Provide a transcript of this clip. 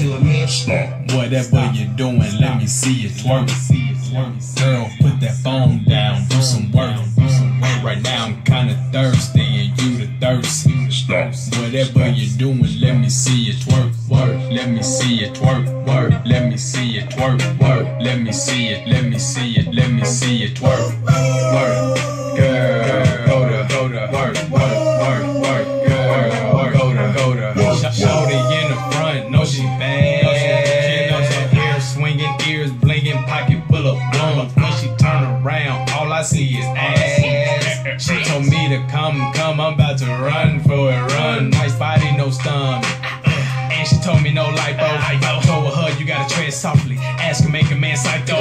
kill a man. Stop. Whatever you're doing, let me see you twerk. Girl, put that phone down, do some work. Right now I'm kinda thirsty and you the thirst. Stop. Whatever you're doing, let me see you twerk. Let me see you twerk. Let me see you twerk. Let me see it. Let me see it. Let me see you twerk. Girl, go to work. Girl, shorty in the front, know she bad. Hair swinging, ears blinking, pocket full of blunts. When she turn around, all I see is ass. She told me to come, I'm about to run for it, run. Nice body, no stomach. And she told me no lipo. Told her you gotta tread softly. Ask her, make a man psycho.